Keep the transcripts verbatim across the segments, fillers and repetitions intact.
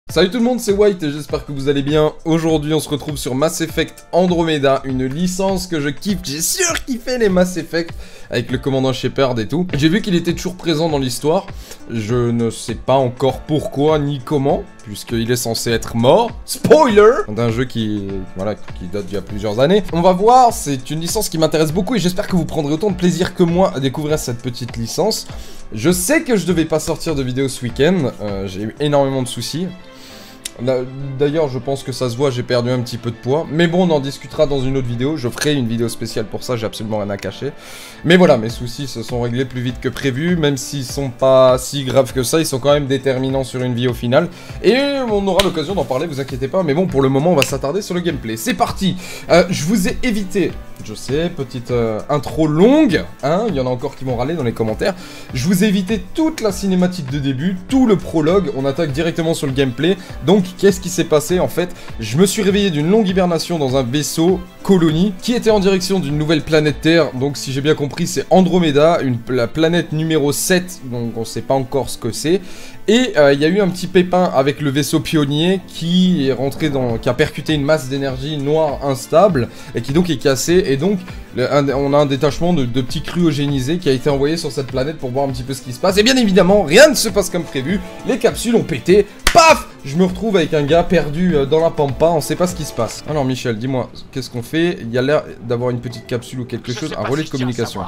Salut tout le monde, c'est White et j'espère que vous allez bien. Aujourd'hui on se retrouve sur Mass Effect Andromeda, une licence que je kiffe, j'ai surkiffé les Mass Effect avec le commandant Shepard et tout. J'ai vu qu'il était toujours présent dans l'histoire, je ne sais pas encore pourquoi ni comment, puisqu'il est censé être mort. Spoiler d'un jeu qui, voilà, qui date d'il y a plusieurs années. On va voir, c'est une licence qui m'intéresse beaucoup et j'espère que vous prendrez autant de plaisir que moi à découvrir cette petite licence. Je sais que je devais pas sortir de vidéo ce week-end, euh, j'ai eu énormément de soucis. D'ailleurs, je pense que ça se voit, j'ai perdu un petit peu de poids. Mais bon, on en discutera dans une autre vidéo. Je ferai une vidéo spéciale pour ça, j'ai absolument rien à cacher. Mais voilà, mes soucis se sont réglés plus vite que prévu. Même s'ils sont pas si graves que ça, ils sont quand même déterminants sur une vie au final. Et on aura l'occasion d'en parler, vous inquiétez pas. Mais bon, pour le moment, on va s'attarder sur le gameplay. C'est parti. euh, Je vous ai évité, je sais, petite euh, intro longue, hein, il y en a encore qui vont râler dans les commentaires. Je vous ai évité toute la cinématique de début, tout le prologue, on attaque directement sur le gameplay. Donc, qu'est-ce qui s'est passé en fait? Je me suis réveillé d'une longue hibernation dans un vaisseau colonie qui était en direction d'une nouvelle planète Terre. Donc, si j'ai bien compris, c'est Andromeda, une, la planète numéro sept, donc on sait pas encore ce que c'est. Et il euh, y a eu un petit pépin avec le vaisseau pionnier qui est rentré dans, qui a percuté une masse d'énergie noire instable et qui donc est cassé. Et donc le, un, on a un détachement de, de petits cryogénisés qui a été envoyé sur cette planète pour voir un petit peu ce qui se passe. Et bien évidemment, rien ne se passe comme prévu. Les capsules ont pété. Paf! Je me retrouve avec un gars perdu euh, dans la pampa. On sait pas ce qui se passe. Alors Michel, dis-moi, qu'est-ce qu'on fait? Il y a l'air d'avoir une petite capsule ou quelque chose, un relais de communication.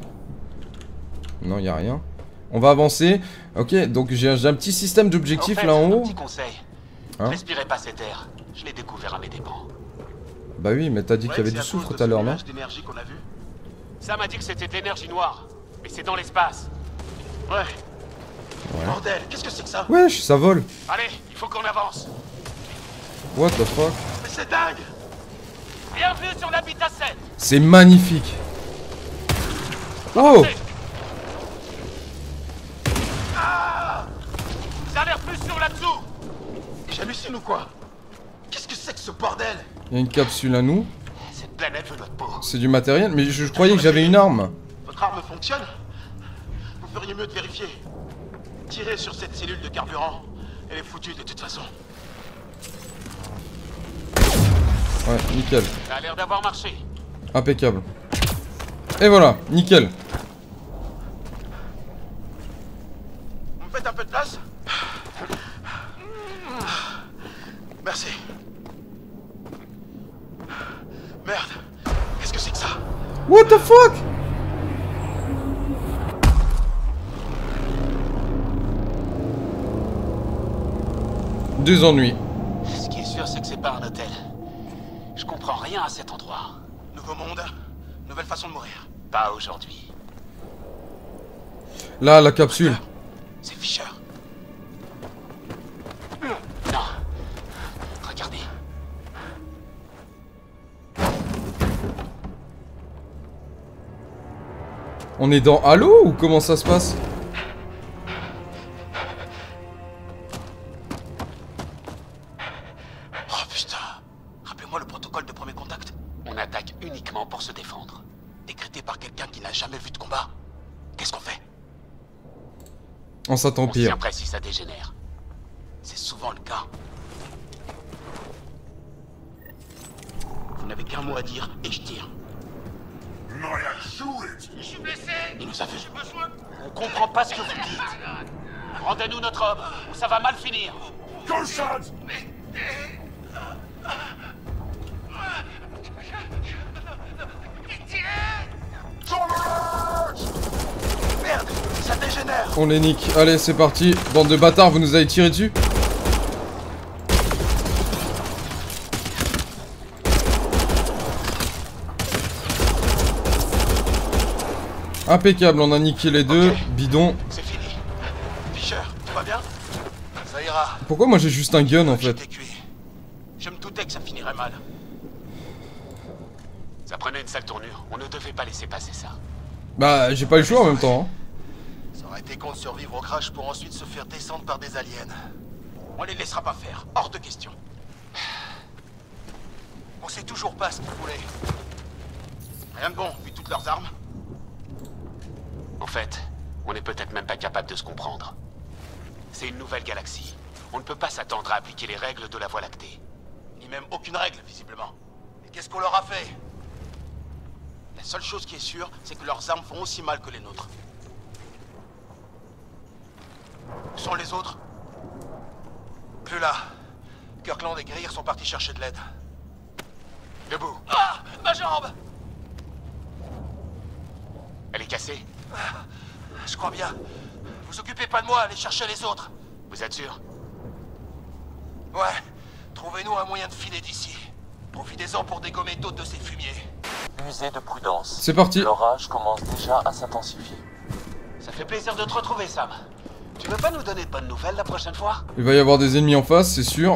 Non, il y a rien. On va avancer. Ok, donc j'ai un, un petit système d'objectifs en fait, là en haut. Petit conseil. Hein? Respirez pas cet air. Je l'ai découvert à mes dépens. Bah oui, mais t'as dit qu'il y avait du soufre tout à l'heure, non? Ça m'a dit que c'était de l'énergie noire. Mais c'est dans l'espace. Ouais. Ouais. Bordel, qu'est-ce que c'est que ça? Wesh, ça vole. Allez, il faut qu'on avance. What the fuck? Mais c'est dingue. Bienvenue sur l'habitat sept. C'est magnifique. Oh! Ça a l'air plus sûr là-dessous. J'hallucine ou quoi? Qu'est-ce que c'est que ce bordel? Il y a une capsule à nous. Cette planète veut notre peau. C'est du matériel, mais je, je croyais que j'avais une arme. Votre arme fonctionne? Vous feriez mieux de vérifier. Tirez sur cette cellule de carburant. Elle est foutue de toute façon. Ouais, nickel. Ça a l'air d'avoir marché. Impeccable. Et voilà, nickel. Vous me faites un peu de place? Merci. Merde. Qu'est-ce que c'est que ça? What the fuck? Deux ennuis. Ce qui est sûr, c'est que c'est pas un hôtel. Je comprends rien à cet endroit. Nouveau monde, nouvelle façon de mourir. Pas aujourd'hui. Là, la capsule. C'est Fisher. Non. Regardez. On est dans Halo ou comment ça se passe? Oh putain. Rappelez-moi le protocole de premier contact. On attaque uniquement pour se défendre. Décrété par quelqu'un qui n'a jamais vu de combat. Qu'est-ce qu'on fait? On s'attend pire. On s'y impresse si ça dégénère. C'est souvent le cas. Vous n'avez qu'un mot à dire et je tire. Je suis blessé. Il nous a vu. On comprend pas ce que vous dites. Rendez-nous notre homme ou ça va mal finir. Merde, ça dégénère. On les nique. Allez, c'est parti. Bande de bâtards, vous nous avez tiré dessus? Impeccable, on a niqué les deux. Okay. Bidon. C'est fini. Fisher, tout va bien? Ça ira. Pourquoi moi j'ai juste un gun en fait? Je me doutais que ça finirait mal. Ça prenait une sale tournure. On ne devait pas laisser passer ça. Bah, j'ai pas eu le choix en même temps. Hein. Ça aurait été con de survivre au crash pour ensuite se faire descendre par des aliens. On les laissera pas faire. Hors de question. On sait toujours pas ce qu'ils voulaient. Rien de bon, vu toutes leurs armes. En fait, on n'est peut-être même pas capable de se comprendre. C'est une nouvelle galaxie. On ne peut pas s'attendre à appliquer les règles de la Voie lactée. Ni même aucune règle, visiblement. Et qu'est-ce qu'on leur a fait? La seule chose qui est sûre, c'est que leurs armes font aussi mal que les nôtres. Où sont les autres? Plus là. Kirkland et Greer sont partis chercher de l'aide. Debout. Ah! Ma jambe! Elle est cassée? Ah, je crois bien. Vous occupez pas de moi, allez chercher les autres. Vous êtes sûr? Ouais. Trouvez-nous un moyen de filer d'ici. Profitez-en pour dégommer d'autres de ces fumiers. Usez de prudence. C'est parti. L'orage commence déjà à s'intensifier. Ça fait plaisir de te retrouver, Sam. Tu veux pas nous donner de bonnes nouvelles la prochaine fois? Il va y avoir des ennemis en face, c'est sûr.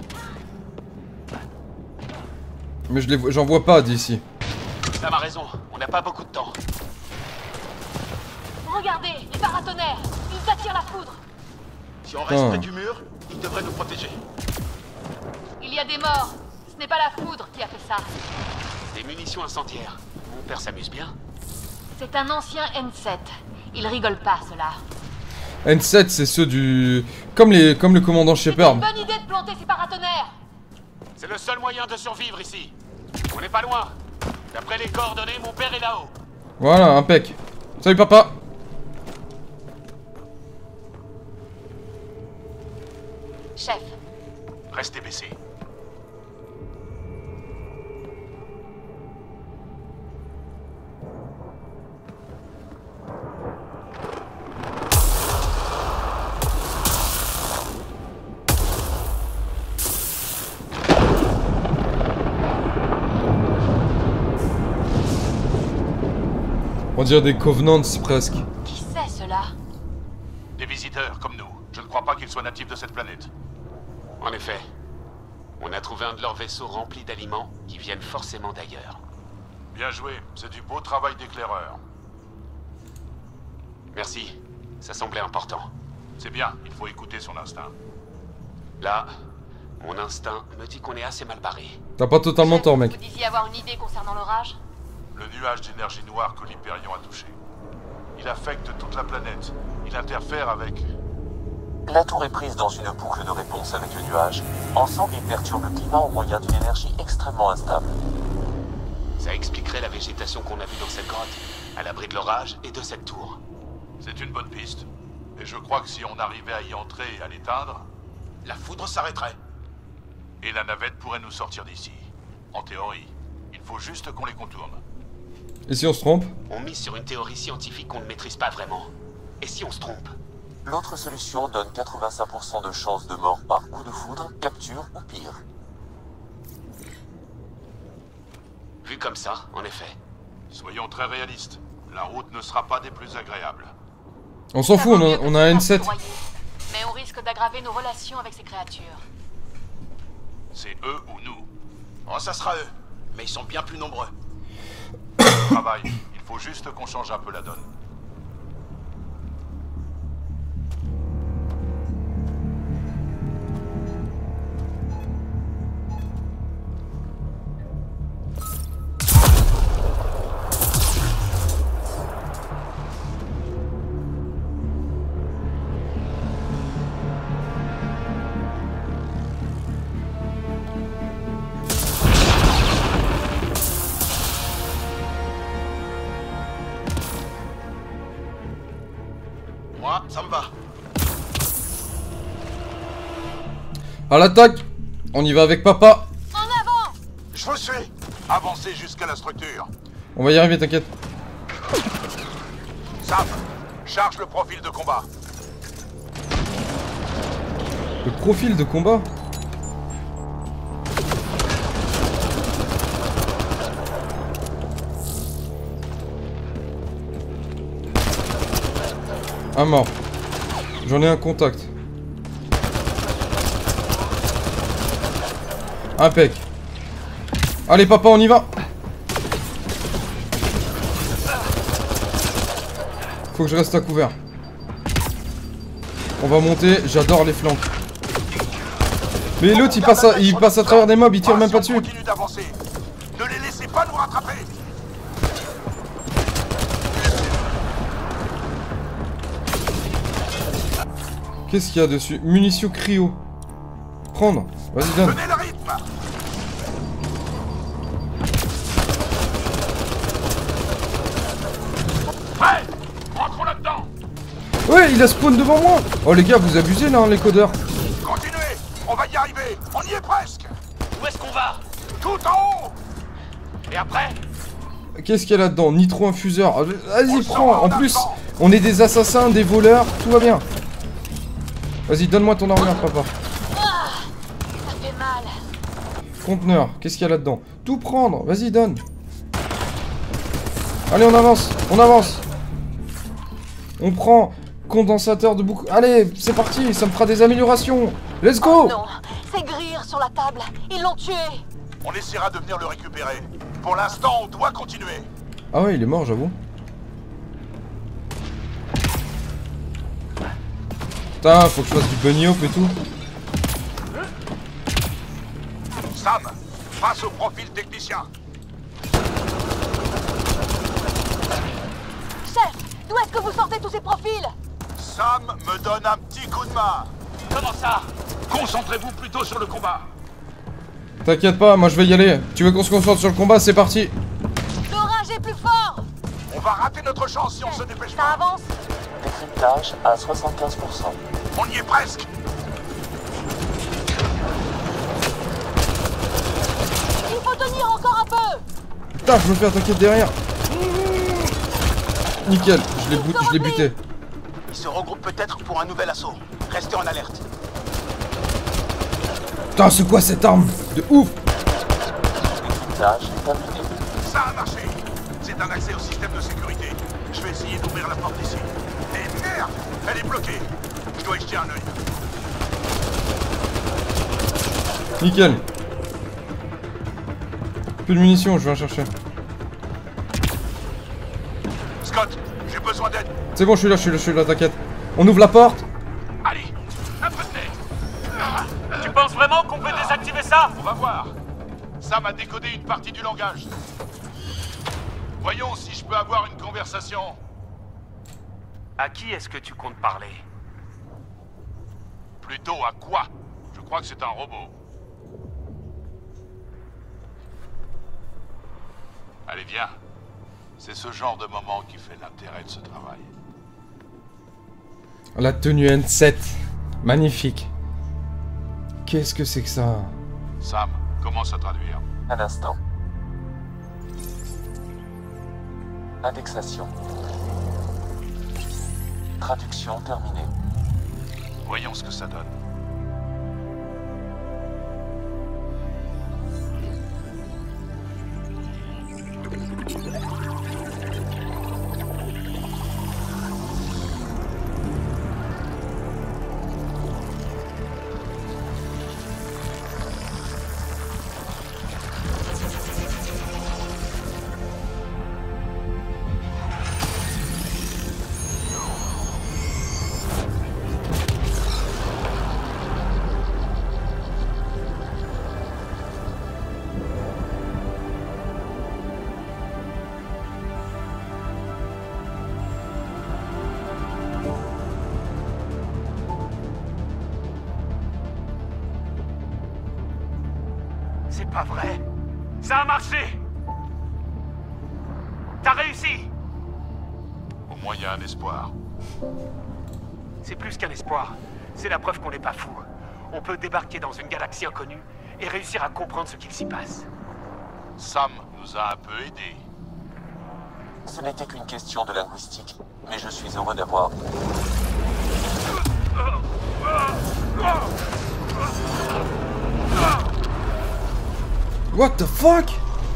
Mais je les vois, j'en vois pas d'ici. Sam a raison, on n'a pas beaucoup de temps. Regardez, les paratonnerres, ils attirent la foudre. Si on reste Ah. près du mur, ils devraient nous protéger. Il y a des morts. Ce n'est pas la foudre qui a fait ça. Des munitions incendiaires. Mon père s'amuse bien. C'est un ancien N sept. Il rigole pas, cela. N sept, c'est ceux du... Comme, les... Comme le commandant C'est Shepard. une bonne idée de planter ces paratonnerres. C'est le seul moyen de survivre ici. On n'est pas loin. D'après les coordonnées, mon père est là-haut. Voilà, impec. Salut papa. Chef, Restez baissés. On dirait des Covenants presque. qui c'est cela? Des visiteurs comme nous. Je ne crois pas qu'ils soient natifs de cette planète. En effet. On a trouvé un de leurs vaisseaux rempli d'aliments qui viennent forcément d'ailleurs. Bien joué. C'est du beau travail d'éclaireur. Merci. Ça semblait important. C'est bien. Il faut écouter son instinct. Là, mon instinct me dit qu'on est assez mal barré. T'as pas totalement Chef, tort, mec. Vous disiez avoir une idée concernant l'orage? Le nuage d'énergie noire que l'Hyperion a touché. Il affecte toute la planète. Il interfère avec... La tour est prise dans une boucle de réponse avec le nuage. Ensemble, ils perturbent le climat au moyen d'une énergie extrêmement instable. Ça expliquerait la végétation qu'on a vue dans cette grotte, à l'abri de l'orage et de cette tour. C'est une bonne piste. Et je crois que si on arrivait à y entrer et à l'éteindre... La foudre s'arrêterait. Et la navette pourrait nous sortir d'ici. En théorie. Il faut juste qu'on les contourne. Et si on se trompe? On mise sur une théorie scientifique qu'on ne maîtrise pas vraiment. Et si on se trompe? L'autre solution donne quatre-vingt-cinq pour cent de chances de mort par coup de foudre, capture ou pire. Vu comme ça, en effet. Soyons très réalistes. La route ne sera pas des plus agréables. On s'en Ça fout, vaut on mieux a, que on ce a un soit N sept. broyé. Mais on risque d'aggraver nos relations avec ces créatures. C'est eux ou nous. Oh, ça sera eux. Mais ils sont bien plus nombreux. Travail. Il faut juste qu'on change un peu la donne. Moi, ça me va. À l'attaque. On y va avec papa. En avant! Je vous suis. Avancez jusqu'à la structure. On va y arriver, t'inquiète. Sam, charge le profil de combat. Le profil de combat. Un mort. J'en ai un contact. Impec. Allez papa, on y va. Faut que je reste à couvert. On va monter, j'adore les flancs. Mais l'autre il passe à, il passe à travers des mobs, il tire même pas dessus. Continue d'avancer. Ne les laissez pas nous rattraper. Qu'est-ce qu'il y a dessus? Munitions cryo. Prendre. Vas-y, donne. Tenez le rythme. Prêt. Rentrons là-dedans. Ouais, il a spawn devant moi. Oh les gars, vous abusez là, hein, les codeurs. Continuez. On va y arriver. On y est presque. Où est-ce qu'on va? Tout en haut. Et après? Qu'est-ce qu'il y a là-dedans? Nitro-infuseur. Vas-y, prends. En plus, on est des assassins, des voleurs. Tout va bien. Vas-y, donne-moi ton armure, papa. Ah, ça fait mal. Conteneur. Qu'est-ce qu'il y a là-dedans? Tout prendre. Vas-y, donne. Allez, on avance. On avance. On prend. Condensateur de boucle. Allez, c'est parti. Ça me fera des améliorations. Let's go. Oh non, c'est Greer sur la table. Ils l'ont tué. On essaiera de venir le récupérer. Pour l'instant, on doit continuer. Ah ouais, il est mort, j'avoue. Putain, faut que je fasse du bunny hop et tout. Sam, passe au profil technicien. Chef, d'où est-ce que vous sortez tous ces profils? Sam me donne un petit coup de main. Comment ça? Concentrez-vous plutôt sur le combat. T'inquiète pas, moi je vais y aller. Tu veux qu'on se concentre sur le combat? C'est parti. L'orage est plus fort. On va rater notre chance si on se dépêche Ça pas. avance. Décryptage à soixante-quinze pour cent. On y est presque. Il faut tenir encore un peu. Putain, je me fais attaquer de derrière. Nickel, je l'ai bu- je l'ai buté. Ils se regroupent peut-être pour un nouvel assaut. Restez en alerte. Putain, c'est quoi cette arme? De ouf. Décryptage terminé. Ça a marché. C'est un accès au système de sécurité. Je vais essayer d'ouvrir la porte ici. Et merde, elle est bloquée. Je dois y jeter un œil. Nickel. Plus de munitions, je vais en chercher. Scott, j'ai besoin d'aide. C'est bon, je suis là, je suis là, je suis là, t'inquiète. On ouvre la porte. Allez, un peu de nez. Tu penses vraiment qu'on peut désactiver ça? On va voir. Sam a décodé une partie du langage. Voyons si je peux avoir une conversation. À qui est-ce que tu comptes parler? Plutôt à quoi? Je crois que c'est un robot. Allez, viens. C'est ce genre de moment qui fait l'intérêt de ce travail. La tenue N sept. Magnifique. Qu'est-ce que c'est que ça? Sam, commence à traduire. Un instant. Indexation. Traduction terminée. Voyons ce que ça donne. C'est pas vrai. Ça a marché. T'as réussi. Au moins, il y a un espoir. C'est plus qu'un espoir. C'est la preuve qu'on n'est pas fou. On peut débarquer dans une galaxie inconnue et réussir à comprendre ce qu'il s'y passe. Sam nous a un peu aidés. Ce n'était qu'une question de linguistique, mais je suis heureux d'avoir... What the fuck?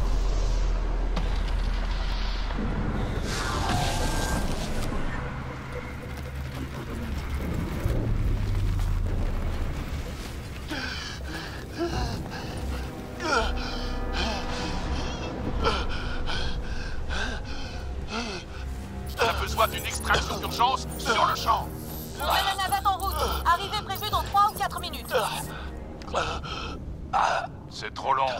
On a besoin d'une extraction d'urgence sur le champ. On met la navette en route. Arrivée prévue dans trois ou quatre minutes. C'est trop long.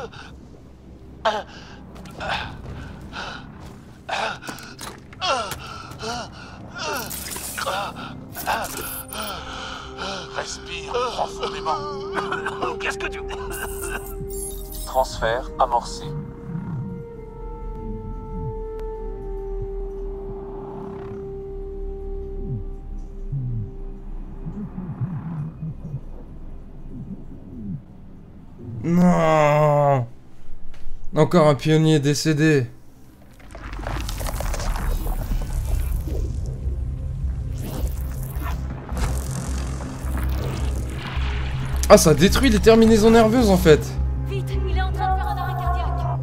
Respire profondément. Qu'est-ce que tu... Transfert amorcé. Non. Encore un pionnier décédé. Ah, ça détruit les terminaisons nerveuses en fait. Vite, il est en train de faire un arrêt cardiaque.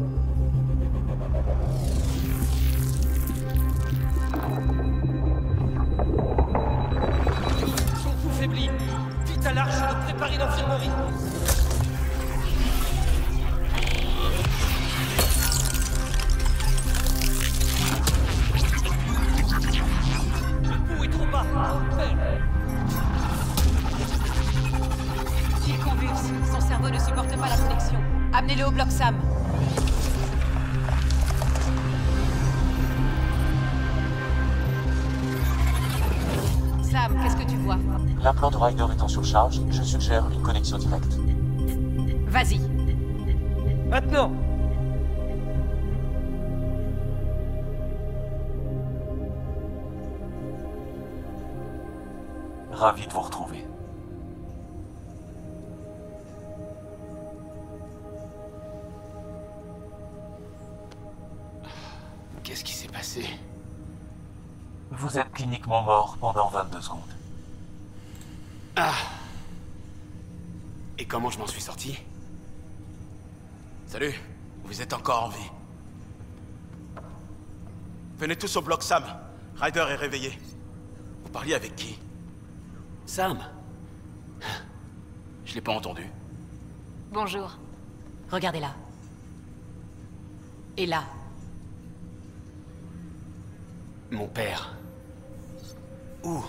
Son pouls faiblit. Vite à l'arche de préparer l'infirmerie. Le pouls est trop bas. On le perd. Il convulse. Son cerveau ne supporte pas la connexion. Amenez-le au bloc Sam. Sam, qu'est-ce que tu vois? L'implant de Ryder est en surcharge. Je suggère une connexion directe. Vas-y. Maintenant. Ravi de vous retrouver. Qu'est-ce qui s'est passé? Vous êtes cliniquement mort pendant vingt-deux secondes. Ah. Et comment je m'en suis sorti? Salut, vous êtes encore en vie. Venez tous au bloc Sam. Ryder est réveillé. Vous parliez avec qui? Sam? Je l'ai pas entendu. Bonjour. Regardez là. Et là. Mon père. Où?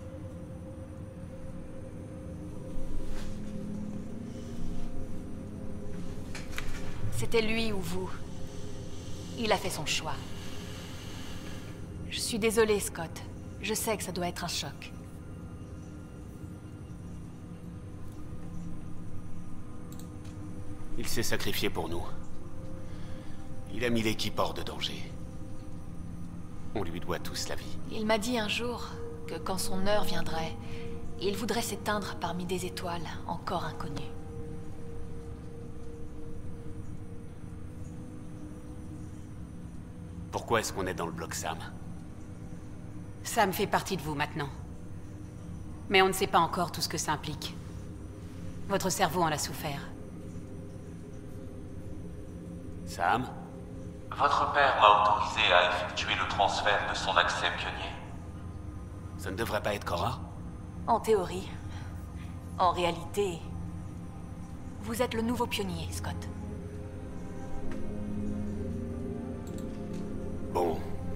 C'était lui ou vous. Il a fait son choix. Je suis désolée, Scott. Je sais que ça doit être un choc. Il s'est sacrifié pour nous. Il a mis l'équipe hors de danger. On lui doit tous la vie. Il m'a dit un jour que quand son heure viendrait, il voudrait s'éteindre parmi des étoiles encore inconnues. Pourquoi est-ce qu'on est dans le bloc Sam? Sam fait partie de vous maintenant. Mais on ne sait pas encore tout ce que ça implique. Votre cerveau en a souffert. Sam? Votre père m'a autorisé à effectuer le transfert de son accès pionnier. Ça ne devrait pas être Cora? En théorie. En réalité, vous êtes le nouveau pionnier, Scott. Bon.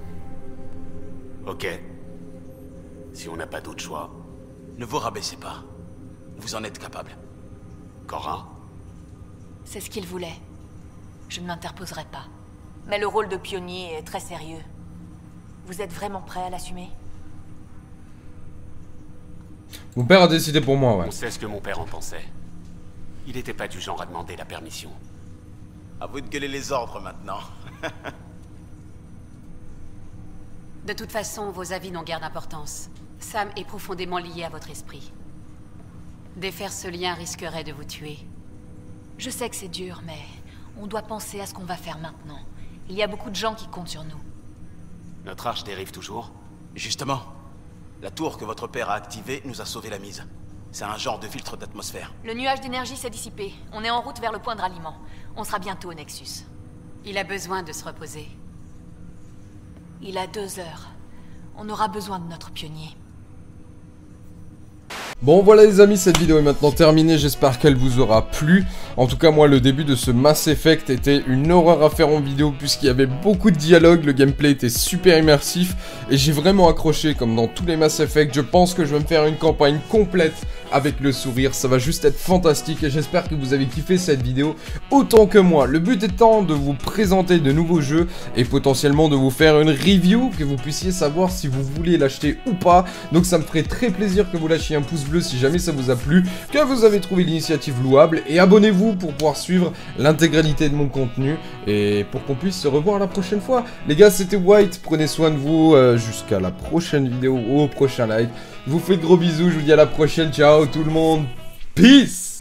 Ok. Si on n'a pas d'autre choix. Ne vous rabaissez pas. Vous en êtes capable. Cora? C'est ce qu'il voulait. Je ne m'interposerai pas. Mais le rôle de pionnier est très sérieux. Vous êtes vraiment prêt à l'assumer? Mon père a décidé pour moi, ouais. On sait ce que mon père en pensait. Il n'était pas du genre à demander la permission. À vous de gueuler les ordres maintenant. De toute façon, vos avis n'ont guère d'importance. Sam est profondément lié à votre esprit. Défaire ce lien risquerait de vous tuer. Je sais que c'est dur, mais on doit penser à ce qu'on va faire maintenant. Il y a beaucoup de gens qui comptent sur nous. Notre arche dérive toujours? Justement, la tour que votre père a activée nous a sauvé la mise. C'est un genre de filtre d'atmosphère. Le nuage d'énergie s'est dissipé. On est en route vers le point de ralliement. On sera bientôt au Nexus. Il a besoin de se reposer. Il a deux heures. On aura besoin de notre pionnier. Bon voilà les amis, cette vidéo est maintenant terminée, j'espère qu'elle vous aura plu. En tout cas moi le début de ce Mass Effect était une horreur à faire en vidéo puisqu'il y avait beaucoup de dialogue, le gameplay était super immersif et j'ai vraiment accroché comme dans tous les Mass Effect. Je pense que je vais me faire une campagne complète avec le sourire, ça va juste être fantastique et j'espère que vous avez kiffé cette vidéo autant que moi. Le but étant de vous présenter de nouveaux jeux et potentiellement de vous faire une review, que vous puissiez savoir si vous voulez l'acheter ou pas. Donc ça me ferait très plaisir que vous lâchiez un pouce bleu si jamais ça vous a plu, que vous avez trouvé l'initiative louable, et abonnez-vous pour pouvoir suivre l'intégralité de mon contenu, et pour qu'on puisse se revoir la prochaine fois. Les gars, c'était White, prenez soin de vous, euh, jusqu'à la prochaine vidéo, au prochain live. Je vous fais de gros bisous, je vous dis à la prochaine, ciao tout le monde, peace.